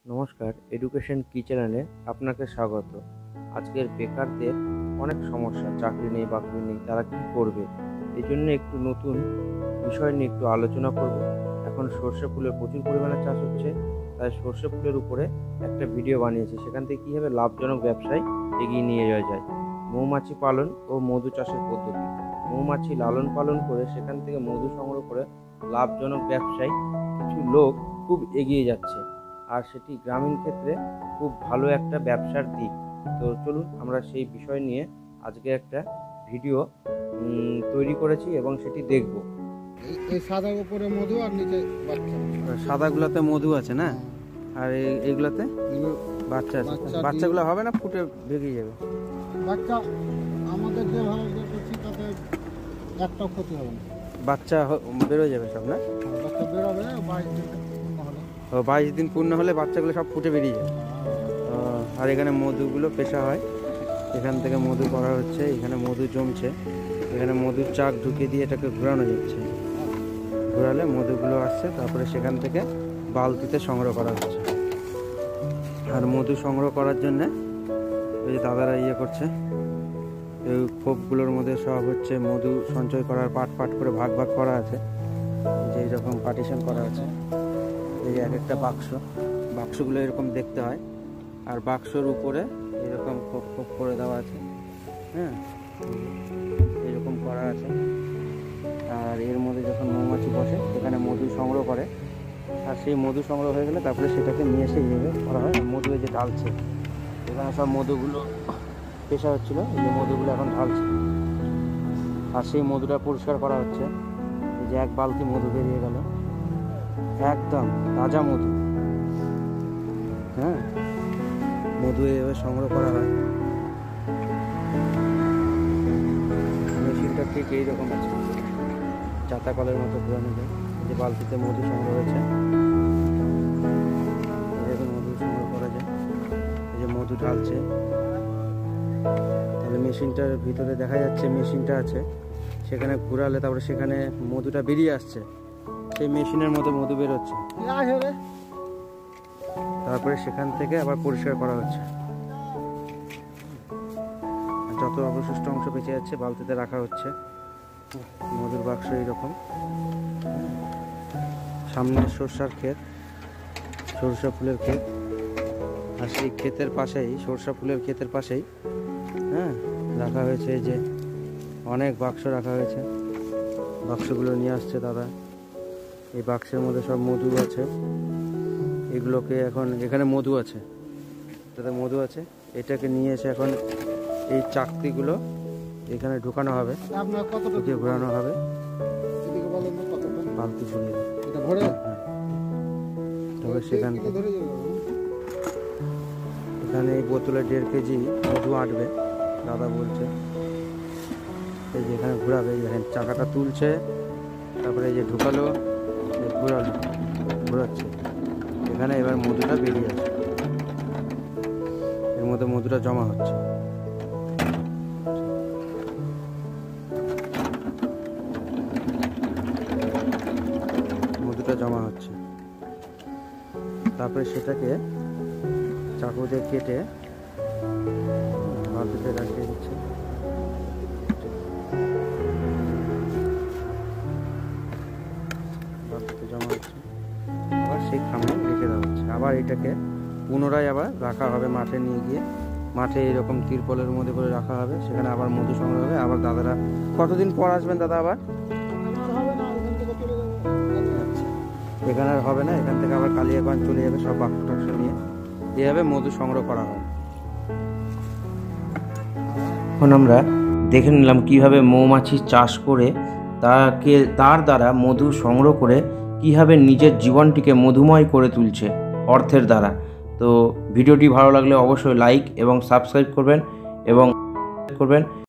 নমস্কার, এডুকেশন কি চ্যানেলে আপনাকে স্বাগত। আজকের বেকারদের অনেক সমস্যা, চাকরি নেই, বাকরি নেই, তারা কি করবে? এই জন্য একটু নতুন বিষয় নিয়ে একটু আলোচনা করব। এখন সর্ষে ফুলের প্রচুর পরিমাণে চাষ হচ্ছে, তাই সর্ষে ফুলের উপরে একটা ভিডিও বানিয়েছি। সেখান থেকে কীভাবে লাভজনক ব্যবসায় এগিয়ে নিয়ে যাওয়া যায়। মৌমাছি পালন ও মধু চাষের পদ্ধতি। মৌমাছি লালন পালন করে সেখান থেকে মধু সংগ্রহ করে লাভজনক ব্যবসায় কিছু লোক খুব এগিয়ে যাচ্ছে, আর সেটি গ্রামীণ ক্ষেত্রে খুব ভালো একটা ব্যবসার দিক। তো চলুন আমরা সেই বিষয় নিয়ে আজকে একটা ভিডিও তৈরি করেছি এবং সেটি দেখব। এই সাদা উপরে মধু আর নিচে বাচ্চা। সাদাগুলোতে মধু আছে না, আর এইগুলোতে বাচ্চা আছে। বাচ্চাগুলো হবে না, ফুটে বেরিয়ে যাবে। বাচ্চা আমাদের যেভাবে করছি তাতে একটাও ক্ষতি হবে না। বাচ্চা বেরোয় যাবে সব না? বাচ্চা বেরোবে 22 দিন পূর্ণ হলে। 22 দিন পূর্ণ হলে বাচ্চাগুলো সব ফুটে বেরিয়ে যাবে। আর এখানে মধুগুলো পেশা হয়, এখান থেকে মধু করা হচ্ছে। এখানে মধু জমছে, এখানে মধুর চাক ঢুকিয়ে দিয়ে এটাকে ঘোরানো যাচ্ছে। ঘোরালে মধুগুলো আসছে, তারপরে সেখান থেকে বালতিতে সংগ্রহ করা হচ্ছে। আর মধু সংগ্রহ করার জন্যে ওই যে দাদারা করছে, এই খোপগুলোর মধ্যে সব হচ্ছে মধু সঞ্চয় করার পাট পাট করে ভাগ ভাগ করা আছে। যে এইরকম পার্টিশন করা আছে, এই এক একটা বাক্সগুলো এরকম দেখতে হয়। আর বাক্সর উপরে এরকম খোপ খোপ করে দেওয়া আছে, হ্যাঁ, এরকম করা আছে। আর এর মধ্যে যখন মৌমাছি বসে এখানে মধু সংগ্রহ করে, আর সেই মধু সংগ্রহ হয়ে গেলে তারপরে সেটাকে নিয়ে এসে এইভাবে করা হয়। মধু এই যে ঢালছে, এখানে সব মধুগুলো পেশা হচ্ছিল, এই যে মধুগুলো এখন ঢালছে। আর সেই মধুটা পরিষ্কার করা হচ্ছে। এই যে এক বালতি মধু বেরিয়ে গেল, একদম তাজা মধু। হ্যাঁ, মধু এভাবে সংগ্রহ করা হয়। মেশিনটা ঠিক এইরকম আছে, চাতা কলের মতো ঘোরানো যায়। যে বালতিতে মধু সংগ্রহ হয়েছে, এরকম মধু সংগ্রহ করা যায়। এই যে মধু ঢালছে, তাহলে মেশিনটার ভিতরে দেখা যাচ্ছে মেশিনটা আছে, সেখানে ঘুরালে তারপরে সেখানে মধুটা বেরিয়ে আসছে। সেই মেশিনের মতো মধু বেরোচ্ছে, তারপরে সেখান থেকে আবার পরিষ্কার করা হচ্ছে। যত অবশিষ্ট অংশ বেঁচে যাচ্ছে বালতিতে রাখা হচ্ছে। মধুর বাক্স এইরকম। সামনে সরষার ক্ষেত, সরষা ফুলের ক্ষেত। আর সেই ক্ষেতের পাশেই, সরষা ফুলের ক্ষেতের পাশেই, হ্যাঁ, রাখা হয়েছে যে অনেক বাক্স রাখা হয়েছে। বাক্সগুলো নিয়ে আসছে দাদা। এই বাক্সের মধ্যে সব মধু আছে। এগুলোকে এখন, এখানে মধু আছে, তাতে মধু আছে। এটাকে নিয়ে এসে এখন এই চাকতিগুলো এখানে ঢুকানো হবে, ঢুকিয়ে ঘোরানো হবে। বালতি ফুলিয়ে তবে সেখান থেকে এখানে এই বোতলে 1.5 কেজি মধু আটবে দাদা বলছে। এই যে এখানে ঘোরাবে, দেখেন চাকাটা তুলছে, তারপরে এই যে ঢুকালো, ঘোরালো, ঘোরাচ্ছে। এখানে এবার মধুটা বেরিয়ে আসে, এর মধ্যে মধুটা জমা হচ্ছে। মধুটা জমা হচ্ছে, তারপরে সেটাকে চাকু দিয়ে কেটে বালতিতে রাখিয়ে দিচ্ছে। বালতিতে জমা হচ্ছে, আবার সেই খামে রেখে দেওয়া হচ্ছে। আবার এটাকে পুনরায় আবার রাখা হবে মাঠে নিয়ে গিয়ে। মাঠে এরকম তিরপলের মধ্যে করে রাখা হবে, সেখানে আবার মধু সংগ্রহ হবে। আবার দাদারা কতদিন পর আসবেন দাদা? আবার এখানে আর হবে না, এখান থেকে আবার কালিয়াগঞ্জ চলে যাবে সব বাক্স টাক্স নিয়ে। এইভাবে মধু সংগ্রহ করা হয়। এখন আমরা দেখে নিলাম কিভাবে মৌমাছি চাষ করে তার দ্বারা মধু সংগ্রহ করে কিভাবে নিজের জীবনটিকে মধুময় করে তুলছে অর্থের দ্বারা। তো ভিডিওটি ভালো লাগলে অবশ্যই লাইক এবং সাবস্ক্রাইব করবেন।